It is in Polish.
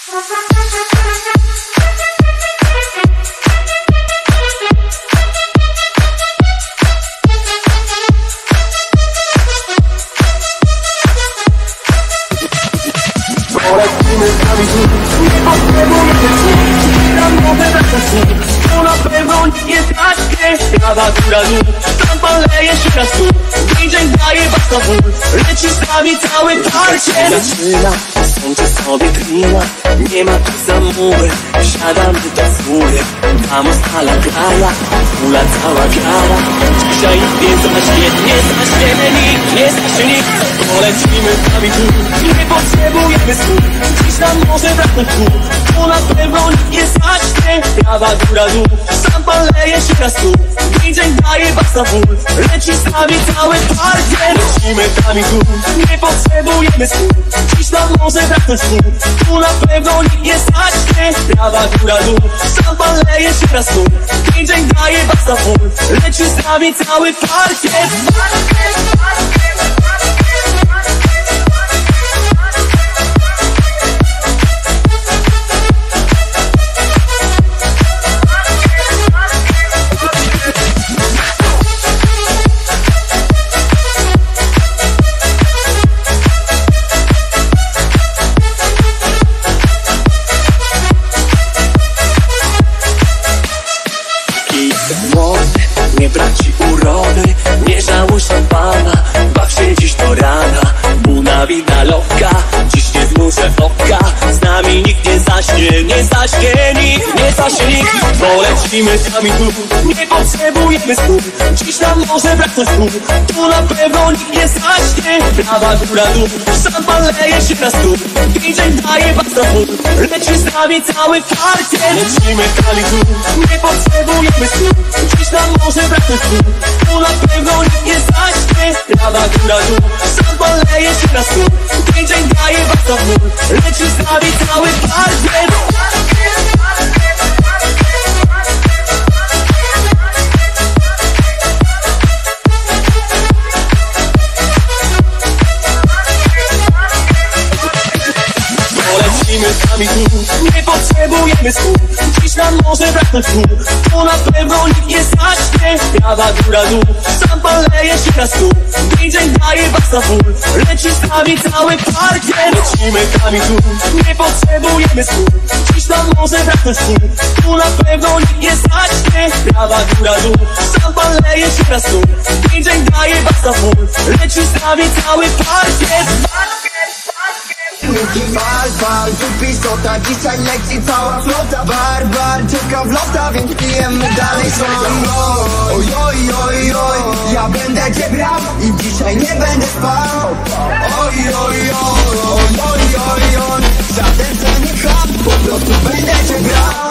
Polecimy z nami tu, nie potrzebujemy słów. Tam nowe wraca słów, to na pewno nie zacznie. Prawa góra dół, tam pan leje się na stół. DJ daje was na wór, leci z nami całe parcie. Zaczyna, sączę sobie klina, nie ma tu zamury. Wsiadamy do fury, vamos a la playa. Kula cała wiara, dzisiaj nie zaśnie nikt, nie zaśnie nikt. Polecimy z nami tu, nie potrzebujemy słów. Dziś nam może braknąć tu, to na pewno nikt nie zacznie. Prawa góra dół, sam pan leje się na stół. DJ daje was na wór, leci z nami całe parcie. Lecimy z nami tu, nie potrzebujemy słów. Dziś nam może braknąć tu, to na pewno nikt nie zacznie. Prawa góra dół, sam pan leje się na stół. DJ daje was na wór, leci z nami całe parcie. Nie braci urody, nie żałuj szampana. Baw się dziś do rana, una vida loca. Dziś nie zmuszę oka, z nami nikt nie zaśnie. Nie zaśnie nikt, nie zaśnie nikt. Polecimy sami tu, nie potrzebujemy słów. Dziś nam może braknąć słów, tu na pewno nikt nie zaśnie. Prawa góra dół, sam pan leje się na stół. DJ daje was na wór, leci z nami cały parcie. Lecimy sami tu, nie potrzebujemy słów. Dziś nam może braknąć słów, tu na pewno nikt nie zaśnie. Prawa góra dół, sam pan leje się na stół. DJ daje was na wór, leci z nami cały parcie. Polecimy z nami tu, nie potrzebujemy słów. Dziś nam może braknąć słów, to na pewno nikt nie zaśnie. Prawa góra dół, sam pan leje się na stół. DJ daje was na wór, leci z nami całe parcie. Lecimy z nami tu, nie potrzebujemy słów. Dziś nam może braknąć słów, to na pewno nikt nie zaśnie. Prawa góra dół, sam pan leje się na stół. DJ daje was na wór, leci z nami całe parcie. Bar, tu pisota, dzisiaj leci cała flota. Bar, czeka wlota, więc pijemy dalej słoń. Oj, oj, oj, oj, ja będę cię brał i dzisiaj nie będę spał. Oj, oj, oj, oj, oj, oj, oj, żaden co nie cham, po prostu będę cię brał.